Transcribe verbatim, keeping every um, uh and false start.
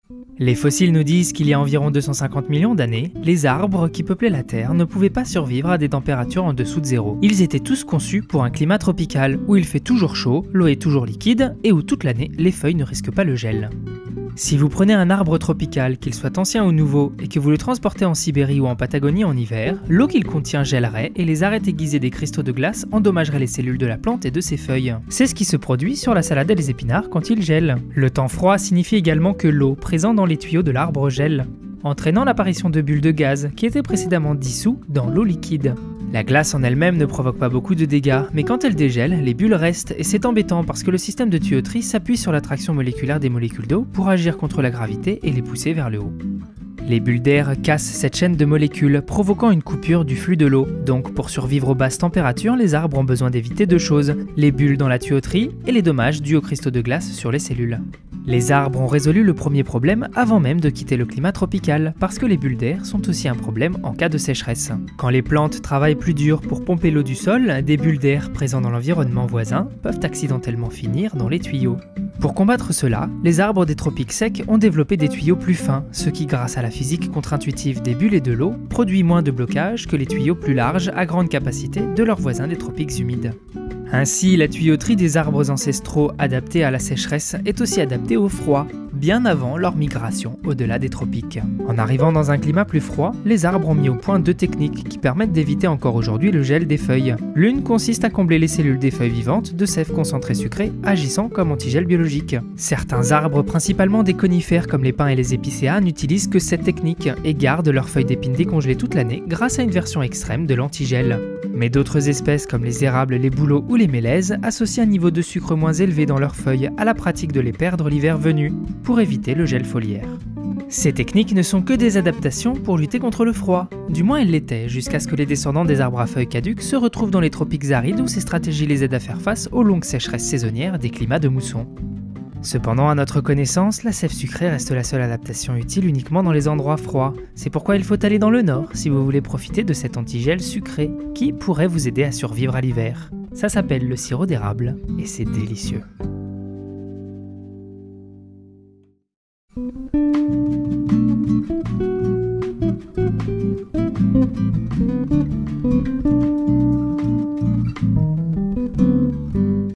Les fossiles nous disent qu'il y a environ deux cent cinquante millions d'années, les arbres qui peuplaient la Terre ne pouvaient pas survivre à des températures en dessous de zéro. Ils étaient tous conçus pour un climat tropical, où il fait toujours chaud, l'eau est toujours liquide, et où toute l'année, les feuilles ne risquent pas le gel. Si vous prenez un arbre tropical, qu'il soit ancien ou nouveau, et que vous le transportez en Sibérie ou en Patagonie en hiver, l'eau qu'il contient gèlerait et les arêtes aiguisées des cristaux de glace endommageraient les cellules de la plante et de ses feuilles. C'est ce qui se produit sur la salade et les épinards quand ils gèlent. Le temps froid signifie également que l'eau présente dans les tuyaux de l'arbre gèle, entraînant l'apparition de bulles de gaz qui étaient précédemment dissous dans l'eau liquide. La glace en elle-même ne provoque pas beaucoup de dégâts, mais quand elle dégèle, les bulles restent, et c'est embêtant parce que le système de tuyauterie s'appuie sur l'attraction moléculaire des molécules d'eau pour agir contre la gravité et les pousser vers le haut. Les bulles d'air cassent cette chaîne de molécules, provoquant une coupure du flux de l'eau. Donc pour survivre aux basses températures, les arbres ont besoin d'éviter deux choses, les bulles dans la tuyauterie et les dommages dus aux cristaux de glace sur les cellules. Les arbres ont résolu le premier problème avant même de quitter le climat tropical, parce que les bulles d'air sont aussi un problème en cas de sécheresse. Quand les plantes travaillent plus dur pour pomper l'eau du sol, des bulles d'air présentes dans l'environnement voisin peuvent accidentellement finir dans les tuyaux. Pour combattre cela, les arbres des tropiques secs ont développé des tuyaux plus fins, ce qui, grâce à la physique contre-intuitive des bulles et de l'eau, produit moins de blocage que les tuyaux plus larges à grande capacité de leurs voisins des tropiques humides. Ainsi, la tuyauterie des arbres ancestraux adaptés à la sécheresse est aussi adaptée au froid, bien avant leur migration au-delà des tropiques. En arrivant dans un climat plus froid, les arbres ont mis au point deux techniques qui permettent d'éviter encore aujourd'hui le gel des feuilles. L'une consiste à combler les cellules des feuilles vivantes de sève concentrée sucrée, agissant comme antigel biologique. Certains arbres, principalement des conifères comme les pins et les épicéas, n'utilisent que cette technique et gardent leurs feuilles d'épines décongelées toute l'année grâce à une version extrême de l'antigel. Mais d'autres espèces comme les érables, les bouleaux ou les mélèzes associent un niveau de sucre moins élevé dans leurs feuilles à la pratique de les perdre l'hiver venu, pour éviter le gel foliaire. Ces techniques ne sont que des adaptations pour lutter contre le froid. Du moins elles l'étaient, jusqu'à ce que les descendants des arbres à feuilles caduques se retrouvent dans les tropiques arides où ces stratégies les aident à faire face aux longues sécheresses saisonnières des climats de mousson. Cependant, à notre connaissance, la sève sucrée reste la seule adaptation utile uniquement dans les endroits froids. C'est pourquoi il faut aller dans le nord si vous voulez profiter de cet antigel sucré qui pourrait vous aider à survivre à l'hiver. Ça s'appelle le sirop d'érable et c'est délicieux.